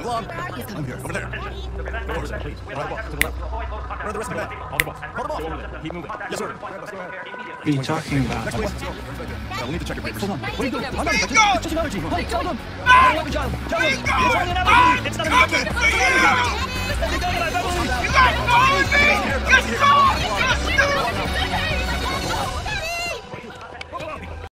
glove. I'm here. Over there. Go over there, please. Right ball. To the left. Where are the rest of the men? Hold the ball. Hold the ball. Keep moving. Yes, sir. Let's go ahead. What are you talking about? Next, please. Yeah, we need to check your papers. Hold on. What are you doing? I'm not Bingo! it's just another team. Hey, hold on. Bingo! It's only another team. It's not an Stop it! It's not an